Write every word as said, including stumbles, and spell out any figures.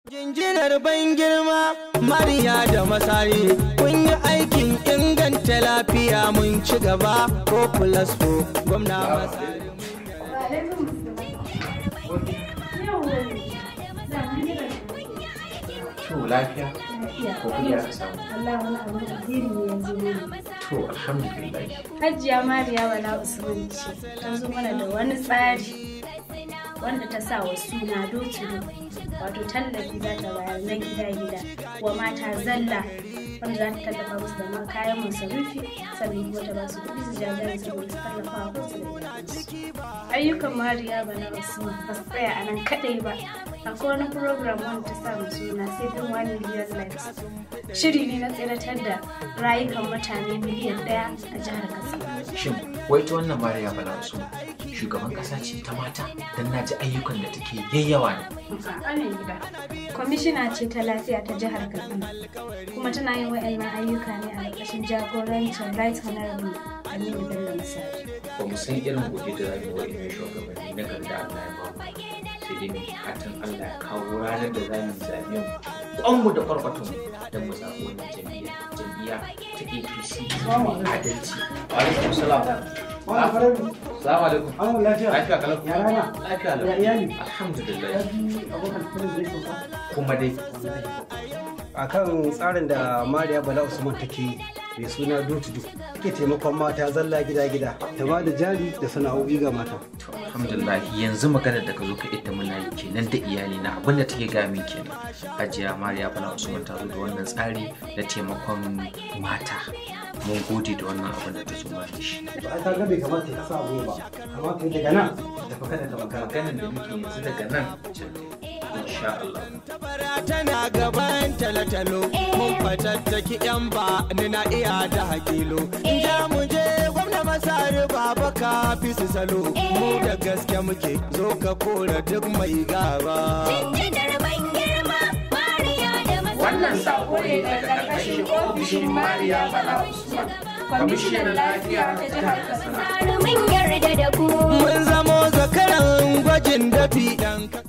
Jinjinar ban girma Mariya da Masari kun yi aikin inganta lafiya mun ci gaba ko plus ko gwamna Masari. To lafiya ko kuya ka samu? Allah wani abu da alheri ne yanzu ne. To alhamdulillah. Hajiya Mariya Bala Usman ce ta zo mana da wani tsari wanda ta sa wa suna do-to-do, wato tallafi za ta bayar na gida-gida wa mata zalla, wanda za ta tallafa musu da kayan masarufi sannan kuma ta ba su kuɗi su jagara saboda su tallafa wa kansu da iyalansu. Ayyukan Mariya Bala Usman ba su tsaya a nan kaɗai ba. Akwai wani program wanda ta sa mu suna Saving One Million Lives. Shiri ne na tsiratar da rayukan mutane miliyan ɗaya a jihar Katsina. Shin wai ta wannan Mariya Bala Usman shugaban kasa ce ta mata don na ji ayyukan da take yayyawa ne. Amin gida. Kwamishina ce ta lafiya ta jihar Katsina kuma tana yin wa'annan ayyuka ne a ƙarƙashin jagorancin Right Honorable Aminu Bello Masari. Ba mu san irin gobe da zamu wa irin shugabanni na garda Allah ya ba mu. Sai dai mai fatan Allah ya kawo ranar da za mu zaɓe mu kwanmu da kwarkwatan don mu zaɓi wannan jam'iyya jam'iyya ta A P C mai adalci. Wa alaikum salam. Salamu alaikum. An lafiya. Lafiya kalau. Ya rana. Lafiya lau. Ya iyali. Alhamdulillah. Ya ji abokan kullum zai sauka. Kuma dai. Akan tsarin da Mariya Bala Usman take mai suna do-to-do take taimakon mata zalla gida-gida ta ba da jari da sana'o'i ga mata. Alhamdulillah yanzu maganar da ka zo ka ita muna yi kenan da iyali na abinda take gaya min kenan. Hajiya Mariya Bala Usman ta zo da wannan tsari na taimakon mata. Mun gode da wannan abin da ta zo mana shi. Ba ta ga bai kamata ka sa abu ba. Kamata daga nan ta faka da magana. Maganar da muke yanzu daga nan insha Allah. Tana gaban talatalo mun fatattaki yan ba ni na iya da hakilo. Ja mu je gwamna Masari baba ka fi su salo mu da gaske muke zo ka kora duk mai gaba. Wannan sako ne daga ƙarƙashin ofishin Mariya Bala Usman, kwamishinan lafiya ta jihar Katsina. Mun zamo zakaran gwajin dafi ɗan